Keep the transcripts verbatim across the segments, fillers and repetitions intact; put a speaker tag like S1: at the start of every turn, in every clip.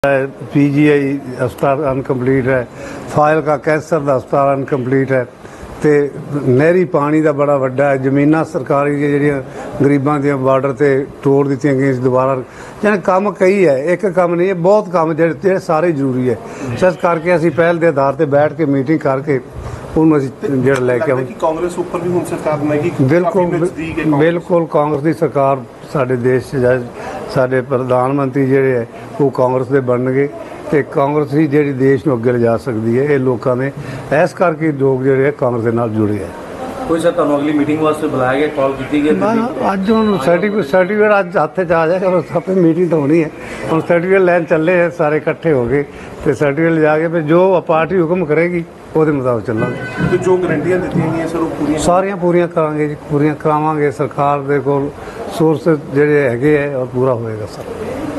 S1: P G आई अस्पताल uncomplete है, file का कैंसर का अस्पताल अनकंप्लीट है, तो नहरी पानी का बड़ा वड्डा है। जमीनां सरकारी जिहड़ियां गरीबां दी बार्डर ते तोड़ दित्तियां गईयां दोबारा, यानी काम कई है, एक काम नहीं है, बहुत काम जिहड़े सारे जरूरी है। इस करके असीं पहल के आधार पर बैठ के मीटिंग करके ਉਹਨੂੰ ਅਸੀਂ ਜਿਹੜਾ ਲੈ ਕੇ ਆਵਾਂਗੇ।
S2: ਕਾਂਗਰਸ ਉੱਪਰ ਵੀ ਹੁਣ ਸਰਕਾਰ ਬਣਾਏਗੀ।
S1: ਬਿਲਕੁਲ ਬਿਲਕੁਲ ਕਾਂਗਰਸ ਦੀ ਸਰਕਾਰ ਸਾਡੇ ਦੇਸ਼ 'ਚ ਸਾਡੇ ਪ੍ਰਧਾਨ ਮੰਤਰੀ ਜਿਹੜੇ ਹੈ ਉਹ ਕਾਂਗਰਸ ਦੇ ਬਣਨਗੇ ਤੇ ਕਾਂਗਰਸ ਹੀ ਜਿਹੜੀ ਦੇਸ਼ ਨੂੰ ਅੱਗੇ ਲਿਜਾ ਸਕਦੀ ਹੈ। ਇਹ ਲੋਕਾਂ ਨੇ ਇਸ ਕਰਕੇ ਲੋਕ ਜਿਹੜੇ ਹੈ ਕਾਂਗਰਸ ਦੇ ਨਾਲ ਜੁੜੇ ਹੈ।
S3: ਕੋਈ ਸਰ ਤੁਹਾਨੂੰ ਅਗਲੀ ਮੀਟਿੰਗ ਵਾਸਤੇ ਬੁਲਾਇਆ ਗਿਆ, ਕਾਲ ਕੀਤੀ ਗਈ?
S1: ਅੱਜ ਹੁਣ ਸਰਟੀਫਿਕੇਟ ਸਰਟੀਫਿਕੇਟ ਅੱਜ ਹੱਥ 'ਚ ਆ ਜਾਏਗਾ, ਬਸ ਆਪੇ ਮੀਟਿੰਗ ਤਾਂ ਹੋਣੀ ਹੈ। ਹੁਣ ਸਰਟੀਫਿਕੇਟ ਲੈਣ ਚੱਲੇ ਹੈ, ਸਾਰੇ ਇਕੱਠੇ ਹੋ ਗਏ ਤੇ ਸਰਟੀਫਿਕੇਟ ਲਿਜਾ ਕੇ ਫਿਰ ਜੋ ਪਾਰਟੀ ਹੁਕਮ ਕਰੇਗੀ ਉਹਦੇ ਮੁਤਾਬਕ ਚੱਲਾਂਗੇ।
S2: ਤੇ ਜੋ ਗਰੰਟੀਆਂ ਦਿੱਤੀਆਂ ਗਈਆਂ ਸਰ ਉਹ ਪੂਰੀਆਂ
S1: ਸਾਰੀਆਂ ਪੂਰੀਆਂ ਕਰਾਂਗੇ ਜੀ, ਪੂਰੀਆਂ ਕਰਾਵਾਂਗੇ। ਸਰਕਾਰ ਦੇ ਕੋਲ ਸੋਰਸ ਜਿਹੜੇ ਹੈਗੇ ਹੈ ਔਰ ਪੂਰਾ ਹੋਏਗਾ ਸਰ।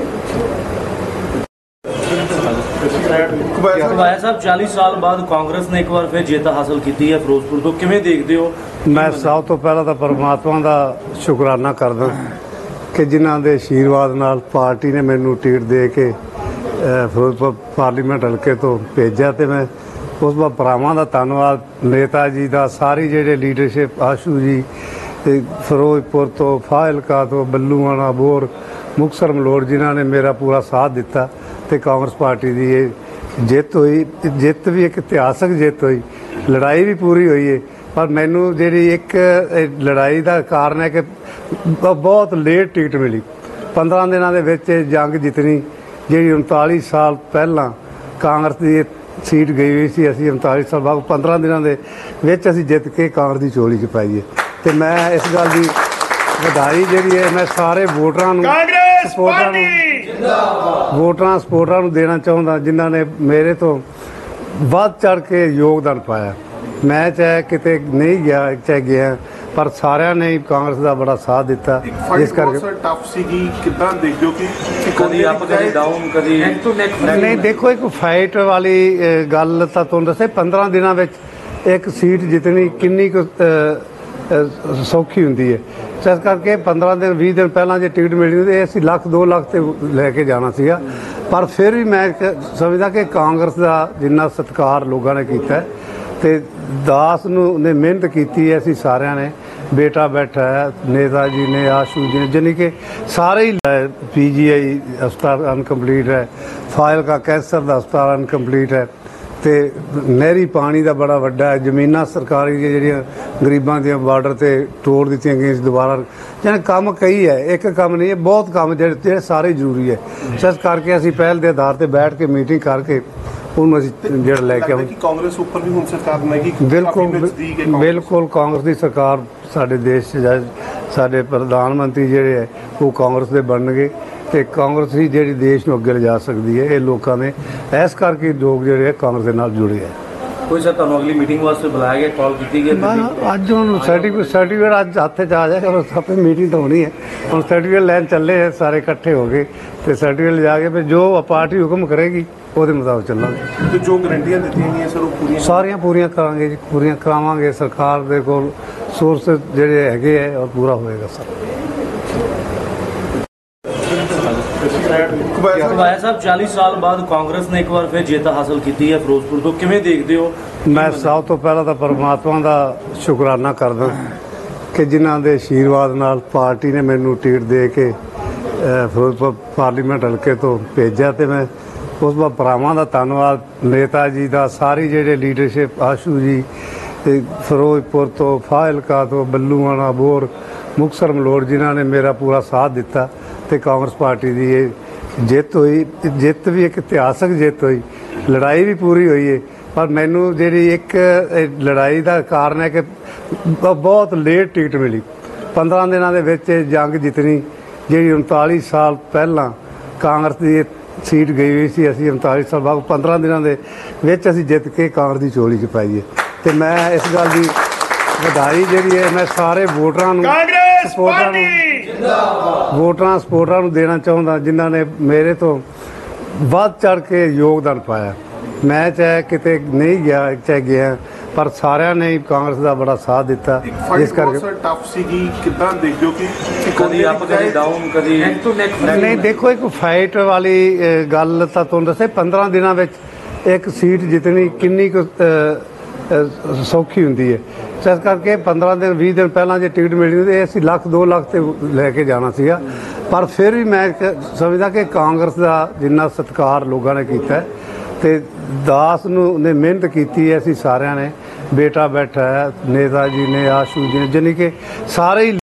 S3: ਕਬਾਇਆ ਸਾਹਿਬ, ਚਾਲੀ ਸਾਲ ਬਾਅਦ ਕਾਂਗਰਸ ਨੇ ਇੱਕ ਵਾਰ ਫਿਰ ਜਿੱਤ ਹਾਸਲ ਕੀਤੀ ਹੈ ਫਿਰੋਜ਼ਪੁਰ ਤੋਂ, ਕਿਵੇਂ ਦੇਖਦੇ ਹੋ?
S1: ਮੈਂ ਸਭ ਤੋਂ ਪਹਿਲਾਂ ਤਾਂ ਪਰਮਾਤਮਾ ਦਾ ਸ਼ੁਕਰਾਨਾ ਕਰਦਾ ਕਿ ਜਿਨ੍ਹਾਂ ਦੇ ਆਸ਼ੀਰਵਾਦ ਨਾਲ ਪਾਰਟੀ ਨੇ ਮੈਨੂੰ ਟਿਕਟ ਦੇ ਕੇ ਫਿਰੋਜ਼ਪੁਰ ਪਾਰਲੀਮੈਂਟ ਹਲਕੇ ਤੋਂ ਭੇਜਿਆ ਤੇ ਮੈਂ ਉਸ ਦਾ ਭਰਾਵਾਂ ਦਾ ਧੰਨਵਾਦ, ਨੇਤਾ ਜੀ ਦਾ, ਸਾਰੀ ਜਿਹੜੇ ਲੀਡਰਸ਼ਿਪ, ਆਸ਼ੂ ਜੀ ਤੇ ਫਿਰੋਜ਼ਪੁਰ ਤੋਂ, ਫਾਜ਼ਿਲਕਾ ਤੋਂ, ਬੱਲੂਆਣਾ, ਬੋਰ, ਮੁਕਤਸਰ, ਮਲੋਟ, ਜਿਨ੍ਹਾਂ ਨੇ ਮੇਰਾ ਪੂਰਾ ਸਾਥ ਦਿੱਤਾ ਤੇ ਕਾਂਗਰਸ ਪਾਰਟੀ ਦੀ ਇਹ ਜਿੱਤ ਹੋਈ। ਜਿੱਤ ਵੀ ਇੱਕ ਇਤਿਹਾਸਕ ਜਿੱਤ ਹੋਈ, ਲੜਾਈ ਵੀ ਪੂਰੀ ਹੋਈ ਹੈ। ਪਰ ਮੈਨੂੰ ਜਿਹੜੀ ਇੱਕ ਲੜਾਈ ਦਾ ਕਾਰਨ ਹੈ ਕਿ ਬਹੁਤ ਲੇਟ ਟਿਕਟ ਮਿਲੀ। ਪੰਦਰਾਂ ਦਿਨਾਂ ਦੇ ਵਿੱਚ ਜੰਗ ਜਿੱਤਣੀ, ਜਿਹੜੀ ਉਨਤਾਲੀ ਸਾਲ ਪਹਿਲਾਂ ਕਾਂਗਰਸ ਦੀ ਸੀਟ ਗਈ ਹੋਈ ਸੀ, ਅਸੀਂ ਉਨਤਾਲੀ ਸਾਲ ਬਾਅਦ ਪੰਦਰਾਂ ਦਿਨਾਂ ਦੇ ਵਿੱਚ ਅਸੀਂ ਜਿੱਤ ਕੇ ਕਾਂਗਰਸ ਦੀ ਝੋਲੀ 'ਚ ਪਾਈ ਹੈ। ਤੇ ਮੈਂ ਇਸ ਗੱਲ ਦੀ ਵਧਾਈ ਜਿਹੜੀ ਹੈ ਮੈਂ ਸਾਰੇ ਵੋਟਰਾਂ ਨੂੰ ਸਪੋਰਟਰਾਂ ਨੂੰ ਵੋਟਰਾਂ ਸਪੋਰਟਰਾਂ ਨੂੰ ਦੇਣਾ ਚਾਹੁੰਦਾ, ਜਿਨ੍ਹਾਂ ਨੇ ਮੇਰੇ ਤੋਂ ਵੱਧ ਚੜ੍ਹ ਕੇ ਯੋਗਦਾਨ ਪਾਇਆ। ਮੈਂ ਚਾਹੇ ਕਿਤੇ ਨਹੀਂ ਗਿਆ, ਚਾਹੇ ਗਿਆ, ਪਰ ਸਾਰਿਆਂ ਨੇ ਕਾਂਗਰਸ ਦਾ ਬੜਾ ਸਾਥ ਦਿੱਤਾ। ਇਸ ਕਰਕੇ
S2: ਟਫ ਸੀਗੀ, ਕਿੱਦਾਂ ਦੇਖਦੇ ਹੋ ਕਿ
S3: ਕਦੀ ਅਪ ਕਦੀ ਡਾਊਨ ਕਦੀ ਨੈਕ ਟੂ ਨੈਕ?
S1: ਨਹੀਂ, ਦੇਖੋ ਇੱਕ ਫਾਈਟ ਵਾਲੀ ਗੱਲ ਤਾਂ ਤੁਹਾਨੂੰ ਦੱਸੇ, ਪੰਦਰਾਂ ਦਿਨਾਂ ਵਿੱਚ ਇੱਕ ਸੀਟ ਜਿੱਤਣੀ ਕਿੰਨੀ ਕੁ ਸੌਖੀ ਹੁੰਦੀ ਹੈ। ਇਸ ਕਰਕੇ ਪੰਦਰਾਂ ਦਿਨ ਵੀਹ ਦਿਨ ਪਹਿਲਾਂ ਜੇ ਟਿਕਟ ਮਿਲਣੀ ਤੇ ਅਸੀਂ ਲੱਖ ਦੋ ਲੱਖ ਤੇ ਲੈ ਕੇ ਜਾਣਾ ਸੀਗਾ। ਪਰ ਫਿਰ ਵੀ ਮੈਂ ਸਮਝਦਾ ਕਿ ਕਾਂਗਰਸ ਦਾ ਜਿੰਨਾ ਸਤਿਕਾਰ ਲੋਕਾਂ ਨੇ ਕੀਤਾ ਤੇ ਦਾਸ ਨੂੰ ਨੇ ਮਿਹਨਤ ਕੀਤੀ ਹੈ, ਅਸੀਂ ਸਾਰਿਆਂ ਨੇ, ਬੇਟਾ ਬੈਠਾ ਹੈ, ਨੇਤਾ ਜੀ ਨੇ, ਆਸ਼ੂ ਜੀ ਨੇ, ਜਾਨੀ ਕਿ ਸਾਰੇ ਹੀ। ਪੀ ਜੀ ਆਈ अस्पताल अनकंप्लीट है, फाइल का कैंसर का अस्पताल अनकंप्लीट है, तो नहरी पानी का बड़ा वड्डा है। जमीनां सरकारी जिहड़ियां गरीबां दी बार्डर ते तोड़ दित्तियां गईयां दोबारा, यानी काम कई है, एक काम नहीं है, बहुत काम जिहड़े सारे जरूरी है। इस करके असीं पहल के आधार पर बैठ के मीटिंग करके ਉਹਨੂੰ ਅਸੀਂ ਜਿਹੜਾ ਲੈ ਕੇ ਆਵਾਂਗੇ।
S2: ਕਾਂਗਰਸ ਉੱਪਰ ਵੀ ਹੁਣ ਸਰਕਾਰ ਬਣਾਏਗੀ।
S1: ਬਿਲਕੁਲ ਬਿਲਕੁਲ ਕਾਂਗਰਸ ਦੀ ਸਰਕਾਰ ਸਾਡੇ ਦੇਸ਼ 'ਚ ਸਾਡੇ ਪ੍ਰਧਾਨ ਮੰਤਰੀ ਜਿਹੜੇ ਹੈ ਉਹ ਕਾਂਗਰਸ ਦੇ ਬਣਨਗੇ ਤੇ ਕਾਂਗਰਸ ਹੀ ਜਿਹੜੀ ਦੇਸ਼ ਨੂੰ ਅੱਗੇ ਲਿਜਾ ਸਕਦੀ ਹੈ। ਇਹ ਲੋਕਾਂ ਨੇ ਇਸ ਕਰਕੇ ਲੋਕ ਜਿਹੜੇ ਹੈ ਕਾਂਗਰਸ ਦੇ ਨਾਲ ਜੁੜੇ ਹੈ।
S3: ਕੋਈ ਸਰ ਤੁਹਾਨੂੰ ਅਗਲੀ ਮੀਟਿੰਗ ਵਾਸਤੇ ਬੁਲਾਇਆ ਗਿਆ, ਕਾਲ ਕੀਤੀ ਗਈ?
S1: ਅੱਜ ਹੁਣ ਸਰਟੀਫਿਕੇਟ ਸਰਟੀਫਿਕੇਟ ਅੱਜ ਹੱਥ 'ਚ ਆ ਜਾਏਗਾ, ਬਸ ਆਪੇ ਮੀਟਿੰਗ ਤਾਂ ਹੋਣੀ ਹੈ। ਹੁਣ ਸਰਟੀਫਿਕੇਟ ਲੈਣ ਚੱਲੇ ਹੈ, ਸਾਰੇ ਇਕੱਠੇ ਹੋ ਗਏ ਤੇ ਸਰਟੀਫਿਕੇਟ ਲਿਜਾ ਕੇ ਫਿਰ ਜੋ ਪਾਰਟੀ ਹੁਕਮ ਕਰੇਗੀ ਉਹਦੇ ਮੁਤਾਬਕ ਚੱਲਾਂਗੇ।
S2: ਤੇ ਜੋ ਗਰੰਟੀਆਂ ਦਿੱਤੀਆਂ ਗਈਆਂ ਸਰ ਉਹ ਪੂਰੀਆਂ
S1: ਸਾਰੀਆਂ ਪੂਰੀਆਂ ਕਰਾਂਗੇ ਜੀ, ਪੂਰੀਆਂ ਕਰਾਵਾਂਗੇ। ਸਰਕਾਰ ਦੇ ਕੋਲ ਸੋਰਸ ਜਿਹੜੇ ਹੈਗੇ ਹੈ ਔਰ ਪੂਰਾ ਹੋਏਗਾ ਸਰ।
S3: ਕਬਾਇਆ ਸਾਹਿਬ, ਚਾਲੀ ਸਾਲ ਬਾਅਦ ਕਾਂਗਰਸ ਨੇ ਇੱਕ ਵਾਰ ਫਿਰ ਜਿੱਤ ਹਾਸਲ ਕੀਤੀ ਹੈ ਫਿਰੋਜ਼ਪੁਰ ਤੋਂ, ਕਿਵੇਂ ਦੇਖਦੇ ਹੋ?
S1: ਮੈਂ ਸਭ ਤੋਂ ਪਹਿਲਾਂ ਤਾਂ ਪਰਮਾਤਮਾ ਦਾ ਸ਼ੁਕਰਾਨਾ ਕਰਦਾ ਕਿ ਜਿਨ੍ਹਾਂ ਦੇ ਆਸ਼ੀਰਵਾਦ ਨਾਲ ਪਾਰਟੀ ਨੇ ਮੈਨੂੰ ਟਿਕਟ ਦੇ ਕੇ ਫਿਰੋਜ਼ਪੁਰ ਪਾਰਲੀਮੈਂਟ ਹਲਕੇ ਤੋਂ ਭੇਜਿਆ ਤੇ ਮੈਂ ਉਸ ਦਾ ਭਰਾਵਾਂ ਦਾ ਧੰਨਵਾਦ, ਨੇਤਾ ਜੀ ਦਾ, ਸਾਰੀ ਜਿਹੜੇ ਲੀਡਰਸ਼ਿਪ, ਆਸ਼ੂ ਜੀ ਤੇ ਫਿਰੋਜ਼ਪੁਰ ਤੋਂ, ਫਾਜ਼ਿਲਕਾ ਤੋਂ, ਬੱਲੂਆਣਾ, ਬੋਰ, ਮੁਕਤਸਰ, ਮਲੋਟ, ਜਿਨ੍ਹਾਂ ਨੇ ਮੇਰਾ ਪੂਰਾ ਸਾਥ ਦਿੱਤਾ ਤੇ ਕਾਂਗਰਸ ਪਾਰਟੀ ਦੀ ਇਹ ਜਿੱਤ ਹੋਈ। ਜਿੱਤ ਵੀ ਇੱਕ ਇਤਿਹਾਸਕ ਜਿੱਤ ਹੋਈ, ਲੜਾਈ ਵੀ ਪੂਰੀ ਹੋਈ ਹੈ। ਪਰ ਮੈਨੂੰ ਜਿਹੜੀ ਇੱਕ ਲੜਾਈ ਦਾ ਕਾਰਨ ਹੈ ਕਿ ਬਹੁਤ ਲੇਟ ਟਿਕਟ ਮਿਲੀ। ਪੰਦਰਾਂ ਦਿਨਾਂ ਦੇ ਵਿੱਚ ਜੰਗ ਜਿੱਤਣੀ, ਜਿਹੜੀ ਉਨਤਾਲੀ ਸਾਲ ਪਹਿਲਾਂ ਕਾਂਗਰਸ ਦੀ ਸੀਟ ਗਈ ਹੋਈ ਸੀ, ਅਸੀਂ ਉਨਤਾਲੀ ਸਾਲ ਬਾਅਦ ਪੰਦਰਾਂ ਦਿਨਾਂ ਦੇ ਵਿੱਚ ਅਸੀਂ ਜਿੱਤ ਕੇ ਕਾਂਗਰਸ ਦੀ ਝੋਲੀ 'ਚ ਪਾਈ ਹੈ। ਤੇ ਮੈਂ ਇਸ ਗੱਲ ਦੀ ਵਧਾਈ ਜਿਹੜੀ ਹੈ ਮੈਂ ਸਾਰੇ ਵੋਟਰਾਂ ਨੂੰ ਸਪੋਰਟਰਾਂ ਨੂੰ ਵੋਟਰਾਂ ਸਪੋਰਟਰਾਂ ਨੂੰ ਦੇਣਾ ਚਾਹੁੰਦਾ, ਜਿਨ੍ਹਾਂ ਨੇ ਮੇਰੇ ਤੋਂ ਵੱਧ ਚੜ੍ਹ ਕੇ ਯੋਗਦਾਨ ਪਾਇਆ। ਮੈਂ ਚਾਹੇ ਕਿਤੇ ਨਹੀਂ ਗਿਆ, ਚਾਹੇ ਗਿਆ, ਪਰ ਸਾਰਿਆਂ ਨੇ ਹੀ ਕਾਂਗਰਸ ਦਾ ਬੜਾ ਸਾਥ ਦਿੱਤਾ,
S2: ਇੱਕ ਫਾਈਟ
S1: ਜਿਸ ਕਰਕੇ
S2: ਬਹੁਤ ਟਫ ਸੀਗੀ, ਕਿੱਦਾਂ ਦੇਖਦੇ ਹੋ ਕਿ
S3: ਕਦੀ ਅਪ ਕਦੀ ਡਾਊਨ ਕਦੀ ਨੈਕ ਟੂ ਨੈਕ
S1: ਨਹੀਂ ਦੇਖੋ, ਇੱਕ ਫਾਈਟ ਵਾਲੀ ਅ, ਗੱਲ ਤਾਂ ਤੁਹਾਨੂੰ ਦੱਸੇ ਪੰਦਰਾਂ ਦਿਨਾਂ ਵਿੱਚ ਇੱਕ ਸੀਟ ਜਿੱਤਣੀ ਕਿੰਨੀ ਕੁ ਅ, ਅ, ਸੌਖੀ ਹੁੰਦੀ ਹੈ। ਇਸ ਕਰਕੇ ਪੰਦਰਾਂ ਦਿਨ ਵੀਹ ਦਿਨ ਪਹਿਲਾਂ ਜੇ ਟਿਕਟ ਮਿਲਣੀ ਤੇ ਅਸੀਂ ਲੱਖ ਦੋ ਲੱਖ ਤੇ ਲੈ ਕੇ ਜਾਣਾ ਸੀਗਾ, ਪਰ ਫਿਰ ਵੀ ਮੈਂ ਕ- ਸਮਝਦਾ ਕਿ ਕਾਂਗਰਸ ਦਾ ਜਿੰਨਾ ਸਤਿਕਾਰ ਲੋਕਾਂ ਨੇ ਕੀਤਾ ਹੈ ਤੇ ਦਾਸ ਨੂੰ ਨੇ ਮਿਹਨਤ ਕੀਤੀ ਹੈ, ਅਸੀਂ ਸਾਰਿਆਂ ਨੇ, ਬੇਟਾ ਬੈਠਾ ਹੈ, ਨੇਤਾ ਜੀ ਨੇ, ਆਸ਼ੂ ਜੀ ਨੇ, ਜਾਣੀ ਕਿ ਸਾਰੇ ਹੀ